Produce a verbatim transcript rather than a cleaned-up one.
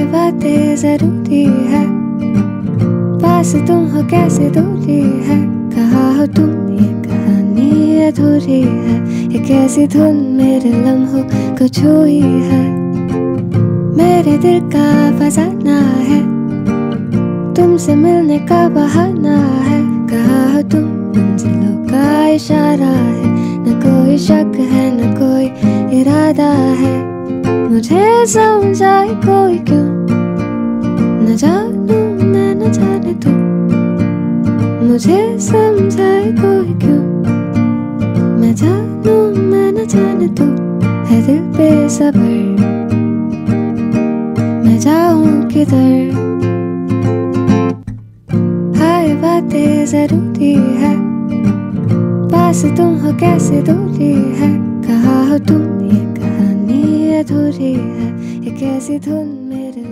बातें जरूरी है, पास तुम हो कैसे दूरी है, कहा हो तुम ये कहानी अधूरी है, ये कैसी धुन मेरे लम्हों को छुई है, मेरे दिल का फसाना है, तुमसे मिलने का बहाना है, कहा हो तुम मंजिलों का इशारा है, न कोई शक है न कोई इरादा है, मुझे समझाए कोई क्यों, न जानू मैं न जाने तू, मुझे समझाए कोई क्यों, मैं जानू मैं न जाने तू, है दिल पे सबर, मैं जाऊं किधर, हाय बातें जरूरी है, पास तुम हो कैसे दूरी है, कहा हो तुम ये कहानी अधूरी है, ये कैसी धुन मेरे